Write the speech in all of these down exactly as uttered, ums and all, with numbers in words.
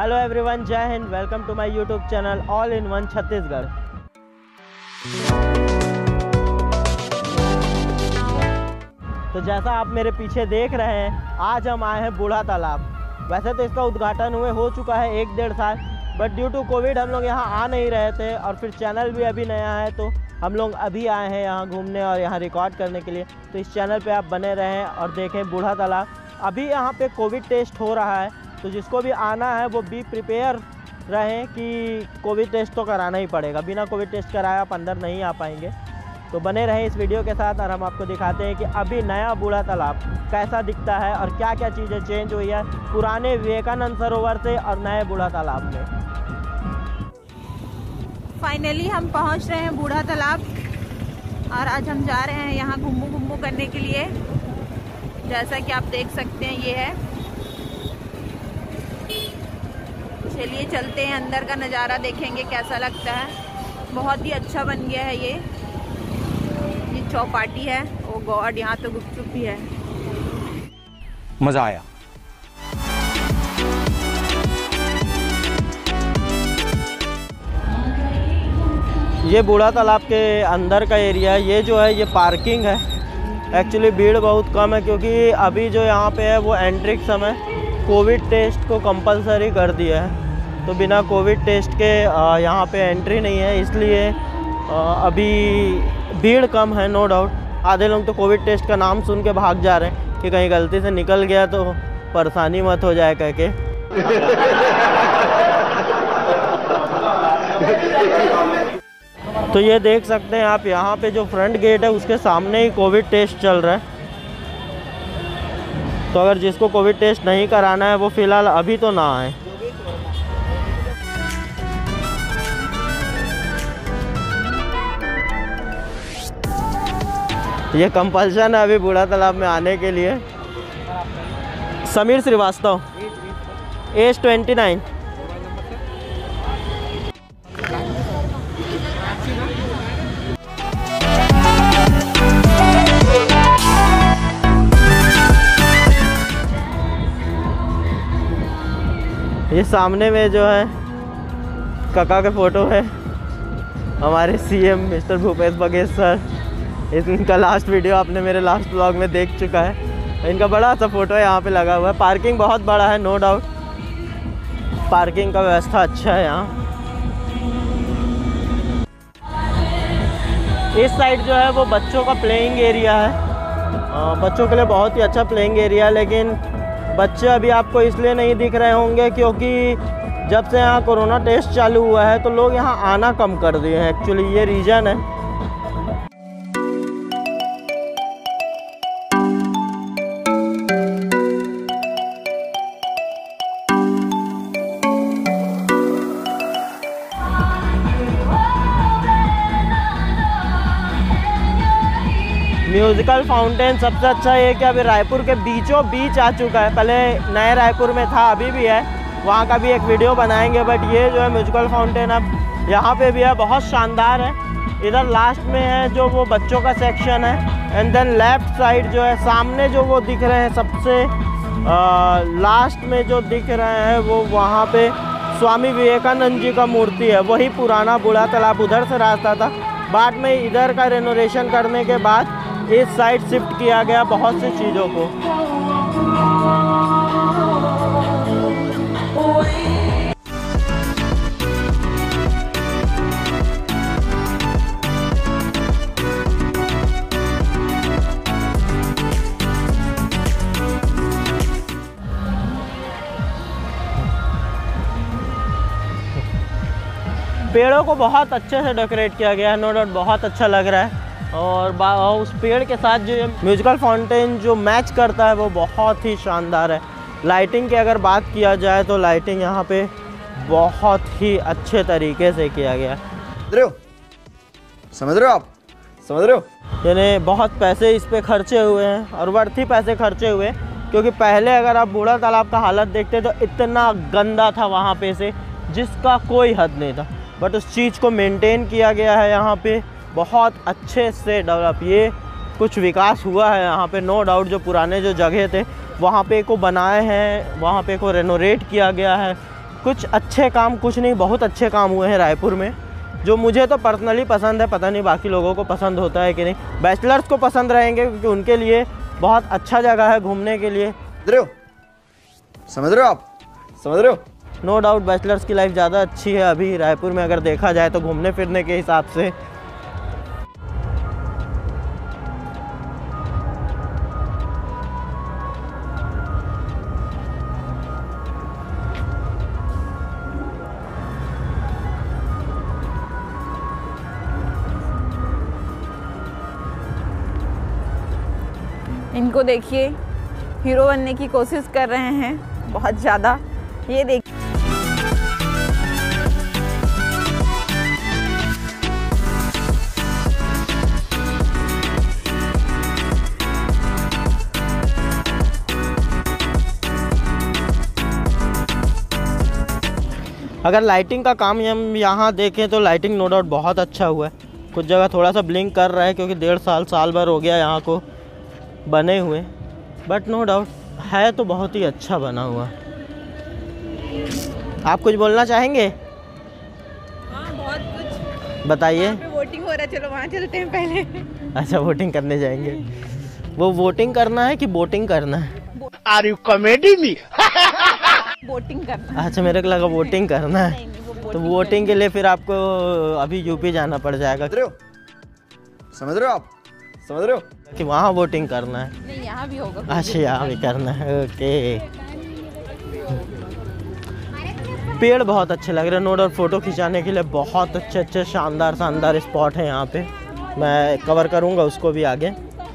Hello everyone, जय हिंद। Welcome to my YouTube channel all in one Chhattisgarh. तो जैसा आप मेरे पीछे देख रहे हैं, आज हम आए हैं बूढ़ा तालाब। वैसे तो इसका उद्घाटन हुए हो चुका है एक डेढ़ साल, बट ड्यू टू कोविड हम लोग यहाँ आ नहीं रहे थे और फिर चैनल भी अभी नया है, तो हम लोग अभी आए हैं यहाँ घूमने और यहाँ रिकॉर्ड करने के लिए। तो इस चैनल पे आप बने रहें और देखें बूढ़ा तालाब। अभी यहाँ पे कोविड टेस्ट हो रहा है, तो जिसको भी आना है वो बी प्रिपेयर रहें कि कोविड टेस्ट तो कराना ही पड़ेगा। बिना कोविड टेस्ट कराए आप अंदर नहीं आ पाएंगे। तो बने रहें इस वीडियो के साथ और हम आपको दिखाते हैं कि अभी नया बूढ़ा तालाब कैसा दिखता है और क्या क्या चीज़ें चेंज हुई है पुराने विवेकानंद सरोवर से और नए बूढ़ा तालाब में। फाइनली हम पहुंच रहे हैं बूढ़ा तालाब और आज हम जा रहे हैं यहाँ घुम्मू घुम्मू करने के लिए। जैसा कि आप देख सकते हैं ये है। चलिए चलते हैं, अंदर का नज़ारा देखेंगे कैसा लगता है। बहुत ही अच्छा बन गया है ये ये चौपाटी है। ओ गॉड, यहाँ तो गुपचुप भी है। मज़ा आया। ये बूढ़ा तालाब के अंदर का एरिया है। ये जो है ये पार्किंग है। एक्चुअली भीड़ बहुत कम है क्योंकि अभी जो यहाँ पे है वो एंट्री के समय कोविड टेस्ट को कंपलसरी कर दिया है। तो बिना कोविड टेस्ट के यहाँ पे एंट्री नहीं है, इसलिए अभी भीड़ कम है। नो डाउट आधे लोग तो कोविड टेस्ट का नाम सुन के भाग जा रहे हैं कि कहीं गलती से निकल गया तो परेशानी मत हो जाए कह के। तो ये देख सकते हैं आप, यहाँ पे जो फ्रंट गेट है उसके सामने ही कोविड टेस्ट चल रहा है। तो अगर जिसको कोविड टेस्ट नहीं कराना है वो फ़िलहाल अभी तो ना आए। ये कंपल्शन है अभी बूढ़ा तालाब में आने के लिए। Sameer Srivastava, age twenty nine. ये सामने में जो है काका के फ़ोटो है, हमारे CM mister Bhupesh Baghel sir. इनका लास्ट वीडियो आपने मेरे लास्ट ब्लॉग में देख चुका है। इनका बड़ा सा फ़ोटो है यहाँ पे लगा हुआ है। पार्किंग बहुत बड़ा है, नो डाउट पार्किंग का व्यवस्था अच्छा है यहाँ। इस साइड जो है वो बच्चों का प्लेइंग एरिया है। आ, बच्चों के लिए बहुत ही अच्छा प्लेइंग एरिया है, लेकिन बच्चे अभी आपको इसलिए नहीं दिख रहे होंगे क्योंकि जब से यहाँ कोरोना टेस्ट चालू हुआ है तो लोग यहाँ आना कम कर दिए हैं। एक्चुअली ये रीज़न है। म्यूज़िकल फाउंटेन सबसे अच्छा ये कि अभी रायपुर के बीचों बीच आ चुका है। पहले नए रायपुर में था, अभी भी है, वहाँ का भी एक वीडियो बनाएंगे। बट ये जो है म्यूज़िकल फाउंटेन अब यहाँ पे भी है, बहुत शानदार है। इधर लास्ट में है जो वो बच्चों का सेक्शन है, एंड देन लेफ़्ट साइड जो है सामने जो वो दिख रहे हैं सबसे आ, लास्ट में जो दिख रहे हैं वो वहाँ पे स्वामी विवेकानंद जी का मूर्ति है। वही पुराना बूढ़ा तालाब, उधर से रास्ता था। बाद में इधर का रेनोवेशन करने के बाद इस साइड शिफ्ट किया गया बहुत सी चीज़ों को। पेड़ों को बहुत अच्छे से डेकोरेट किया गया है, नो डाउट बहुत अच्छा लग रहा है। और उस पेड़ के साथ जो म्यूज़िकल फाउंटेन जो मैच करता है वो बहुत ही शानदार है। लाइटिंग की अगर बात किया जाए तो लाइटिंग यहाँ पे बहुत ही अच्छे तरीके से किया गया है। समझ रहे हो समझ रहे हो आप समझ रहे हो यानी बहुत पैसे इस पे खर्चे हुए हैं और वर्थी पैसे खर्चे हुए, क्योंकि पहले अगर आप बूढ़ा तालाब का हालत देखते तो इतना गंदा था वहाँ पे से, जिसका कोई हद नहीं था। बट उस चीज़ को मेंटेन किया गया है यहाँ पे बहुत अच्छे से डेवलप। ये कुछ विकास हुआ है यहाँ पे, नो डाउट। जो पुराने जो जगह थे वहाँ पे को बनाए हैं, वहाँ पे को रेनोवेट किया गया है। कुछ अच्छे काम, कुछ नहीं बहुत अच्छे काम हुए हैं रायपुर में, जो मुझे तो पर्सनली पसंद है। पता नहीं बाकी लोगों को पसंद होता है कि नहीं। बैचलर्स को पसंद रहेंगे क्योंकि उनके लिए बहुत अच्छा जगह है घूमने के लिए। समझ रहे हो समझ रहे हो आप समझ रहे हो नो डाउट बैचलर्स की लाइफ ज़्यादा अच्छी है अभी रायपुर में, अगर देखा जाए तो घूमने फिरने के हिसाब से। इनको देखिए, हीरो बनने की कोशिश कर रहे हैं बहुत ज़्यादा। ये देखिए अगर लाइटिंग का काम हम यहाँ देखें तो लाइटिंग नो डाउट बहुत अच्छा हुआ है। कुछ जगह थोड़ा सा ब्लिंक कर रहा है क्योंकि डेढ़ साल साल भर हो गया यहाँ को बने हुए, बट नो डाउट है तो बहुत ही अच्छा बना हुआ। आप कुछ बोलना चाहेंगे? हाँ बहुत कुछ बताइए। वोटिंग हो रहा है, चलो वहाँ चलते हैं पहले। अच्छा वोटिंग करने जाएंगे। वो वोटिंग करना है कि बोटिंग करना है? Are you comedy me? Voting करना। अच्छा मेरे को लगा वोटिंग करना है। नहीं, नहीं, वो तो वोटिंग के लिए फिर आपको अभी यूपी जाना पड़ जाएगा। समझ रहे हो समझ रहे हो आप समझ रहे हो कि वहाँ वोटिंग करना है? नहीं, यहाँ भी होगा। अच्छा यहाँ भी करना है, ओके। पेड़ बहुत अच्छे लग रहे हैं, नो डाउट फोटो खिंचाने के लिए बहुत अच्छे अच्छे शानदार शानदार स्पॉट हैं यहाँ पे। मैं कवर करूँगा उसको भी आगे।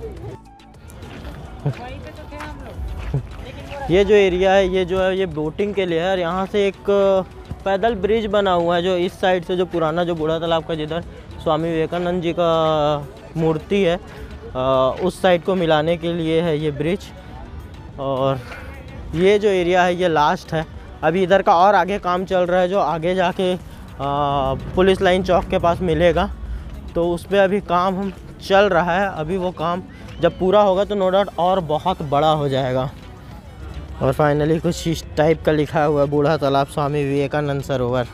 ये जो एरिया है ये जो है ये बोटिंग के लिए है। और यहाँ से एक पैदल ब्रिज बना हुआ है जो इस साइड से, जो पुराना जो बूढ़ा तालाब का जिधर स्वामी विवेकानंद जी का मूर्ति है, आ, उस साइड को मिलाने के लिए है ये ब्रिज। और ये जो एरिया है ये लास्ट है। अभी इधर का और आगे काम चल रहा है जो आगे जाके आ, पुलिस लाइन चौक के पास मिलेगा, तो उस पर अभी काम हम चल रहा है। अभी वो काम जब पूरा होगा तो नो डाउट और बहुत बड़ा हो जाएगा। और फाइनली कुछ इस टाइप का लिखा हुआ है, बूढ़ा तालाब स्वामी विवेकानंद सरोवर।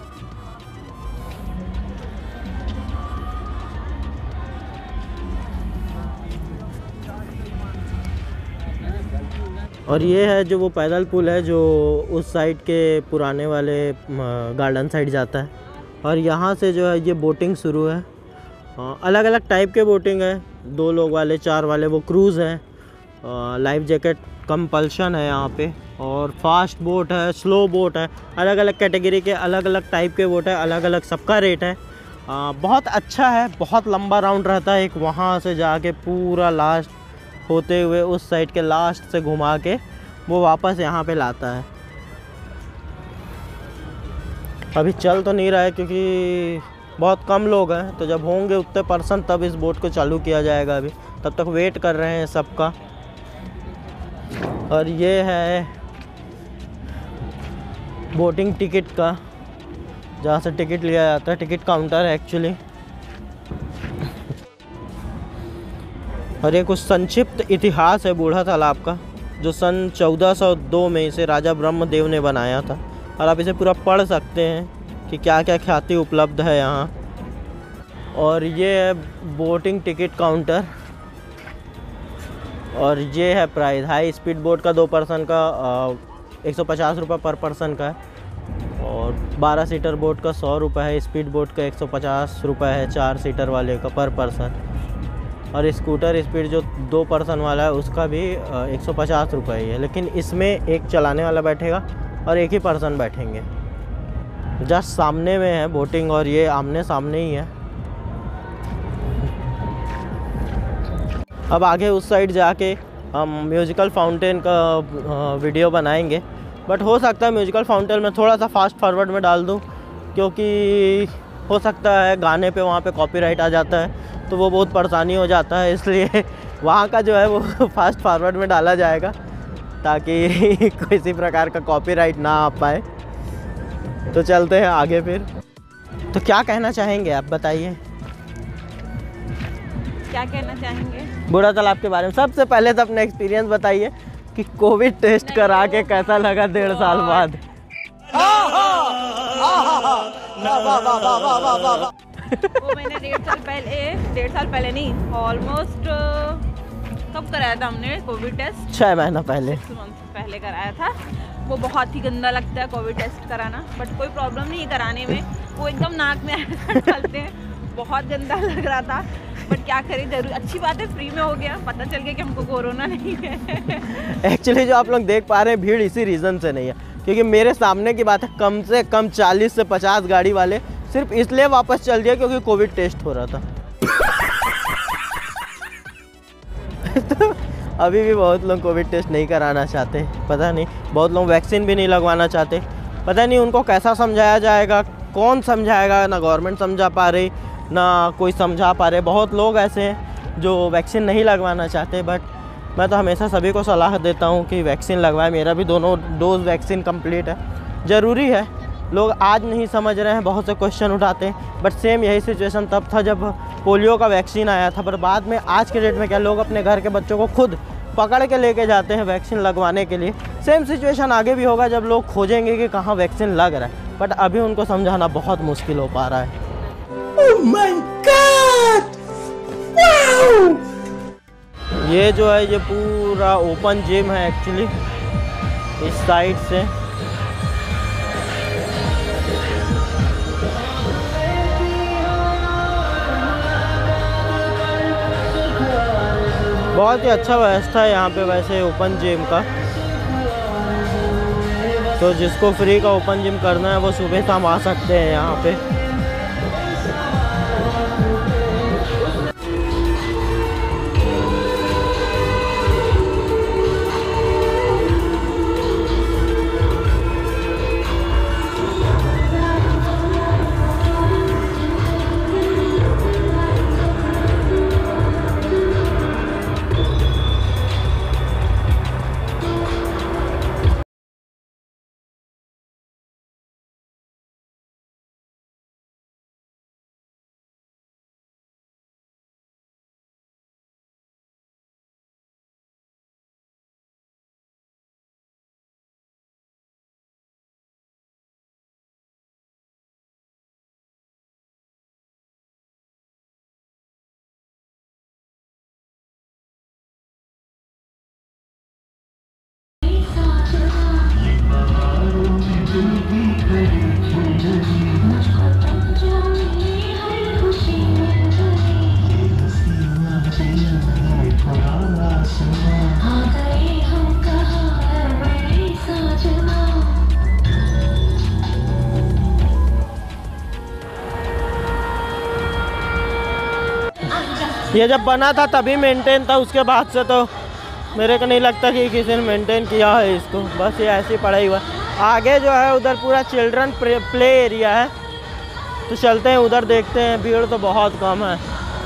और ये है जो वो पैदल पुल है जो उस साइड के पुराने वाले गार्डन साइड जाता है। और यहाँ से जो है ये बोटिंग शुरू है। अलग अलग टाइप के बोटिंग है, दो लोग वाले, चार वाले, वो क्रूज़ हैं। लाइफ जैकेट कंपल्शन है यहाँ पे। और फास्ट बोट है, स्लो बोट है, अलग अलग कैटेगरी के अलग अलग टाइप के बोट है, अलग अलग सबका रेट है। आ, बहुत अच्छा है, बहुत लंबा राउंड रहता है। एक वहाँ से जाके पूरा लास्ट होते हुए उस साइड के लास्ट से घुमा के वो वापस यहाँ पे लाता है। अभी चल तो नहीं रहा है क्योंकि बहुत कम लोग हैं, तो जब होंगे उतने पर्सन तब इस बोट को चालू किया जाएगा। अभी तब तक वेट कर रहे हैं सबका। और ये है बोटिंग टिकट का, जहाँ से टिकट लिया जाता है, टिकट काउंटर है एक्चुअली। और ये कुछ संक्षिप्त इतिहास है बूढ़ा तालाब का, जो सन चौदह सौ दो में इसे राजा ब्रह्मदेव ने बनाया था। और आप इसे पूरा पढ़ सकते हैं कि क्या क्या ख्याति उपलब्ध है यहाँ। और ये है बोटिंग टिकट काउंटर। और ये है प्राइस। हाई स्पीड बोट का दो पर्सन का एक सौ पचास रुपये पर पर्सन का है। और बारह सीटर बोट का सौ रुपये है। स्पीड बोट का एक सौ पचास रुपये है चार सीटर वाले का पर पर्सन। और स्कूटर स्पीड जो दो पर्सन वाला है उसका भी एक सौ पचास रुपये ही है। लेकिन इसमें एक चलाने वाला बैठेगा और एक ही पर्सन बैठेंगे। जस्ट सामने में है बोटिंग और ये आमने सामने ही है। अब आगे उस साइड जाके हम म्यूजिकल फाउंटेन का वीडियो बनाएंगे, बट हो सकता है म्यूजिकल फाउंटेन में थोड़ा सा फास्ट फॉरवर्ड में डाल दूँ, क्योंकि हो सकता है गाने पे वहाँ पे कॉपीराइट आ जाता है, तो वो बहुत परेशानी हो जाता है। इसलिए वहाँ का जो है वो फास्ट फॉरवर्ड में डाला जाएगा ताकि किसी प्रकार का कॉपीराइट ना आ पाए। तो चलते हैं आगे फिर। तो क्या कहना चाहेंगे आप, बताइए। क्या कहना चाहेंगे बूढ़ा तालाब के बारे में? सबसे पहले तो अपना एक्सपीरियंस बताइए कि कोविड टेस्ट करा के कैसा लगा डेढ़ साल बाद। वो मैंने डेढ़ साल पहले डेढ़ साल पहले नहीं ऑलमोस्ट कब कराया था हमने कोविड टेस्ट? छः महीना पहले पहले कराया था। वो बहुत ही गंदा लगता है कोविड टेस्ट कराना, बट कोई प्रॉब्लम नहीं है कराने में। वो एकदम नाक में डालते हैं, बहुत गंदा लग रहा था, बट क्या करें, जरूर अच्छी बात है फ्री में हो गया, पता चल गया कि हमको कोरोना नहीं है। एक्चुअली जो आप लोग देख पा रहे हैं भीड़ इसी रीज़न से नहीं है, क्योंकि मेरे सामने की बात है कम से कम चालीस से पचास गाड़ी वाले सिर्फ इसलिए वापस चल दिया क्योंकि कोविड टेस्ट हो रहा था। तो अभी भी बहुत लोग कोविड टेस्ट नहीं कराना चाहते, पता नहीं, बहुत लोग वैक्सीन भी नहीं लगवाना चाहते। पता नहीं उनको कैसा समझाया जाएगा, कौन समझाएगा, ना गवर्नमेंट समझा पा रही ना कोई समझा पा रहे। बहुत लोग ऐसे हैं जो वैक्सीन नहीं लगवाना चाहते, बट मैं तो हमेशा सभी को सलाह देता हूँ कि वैक्सीन लगवाएं। मेरा भी दोनों डोज वैक्सीन कंप्लीट है, ज़रूरी है। लोग आज नहीं समझ रहे हैं, बहुत से क्वेश्चन उठाते हैं, बट सेम यही सिचुएशन तब था जब पोलियो का वैक्सीन आया था। पर बाद में आज के डेट में क्या लोग अपने घर के बच्चों को खुद पकड़ के लेके जाते हैं वैक्सीन लगवाने के लिए। सेम सिचुएशन आगे भी होगा जब लोग खोजेंगे कि कहाँ वैक्सीन लग रहा है, बट अभी उनको समझाना बहुत मुश्किल हो पा रहा है। Oh my God! Wow! ये जो है ये पूरा ओपन जिम है एक्चुअली, इस साइड से। बहुत ही अच्छा व्यवस्था है यहाँ पे वैसे ओपन जिम का। तो जिसको फ्री का ओपन जिम करना है वो सुबह शाम आ सकते हैं यहाँ पे। ये जब बना था तभी मेंटेन था, उसके बाद से तो मेरे को नहीं लगता कि किसी ने मेंटेन किया है इसको, बस ये ऐसे ही पड़ा ही हुआ। आगे जो है उधर पूरा चिल्ड्रन प्ले एरिया है, तो चलते हैं उधर देखते हैं, भीड़ तो बहुत कम है।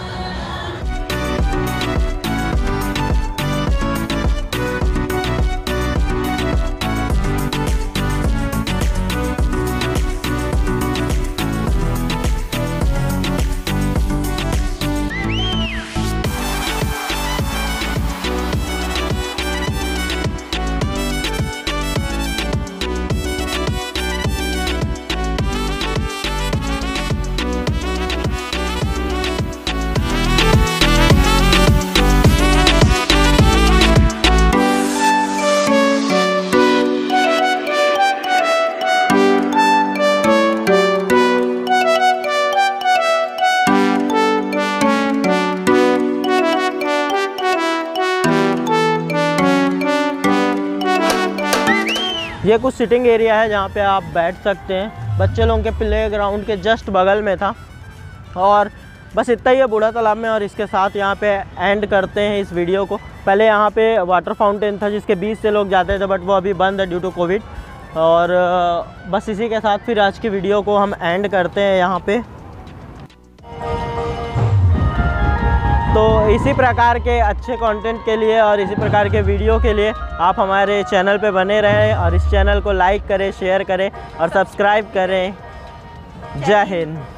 ये कुछ सिटिंग एरिया है जहाँ पे आप बैठ सकते हैं, बच्चे लोगों के प्ले ग्राउंड के जस्ट बगल में था। और बस इतना ही है बूढ़ा तालाब में, और इसके साथ यहाँ पे एंड करते हैं इस वीडियो को। पहले यहाँ पे वाटर फाउंटेन था जिसके बीच से लोग जाते थे, बट वो अभी बंद है ड्यू टू कोविड। और बस इसी के साथ फिर आज की वीडियो को हम एंड करते हैं यहाँ पे। तो इसी प्रकार के अच्छे कंटेंट के लिए और इसी प्रकार के वीडियो के लिए आप हमारे चैनल पे बने रहें, और इस चैनल को लाइक करें, शेयर करें और सब्सक्राइब करें। जय हिंद।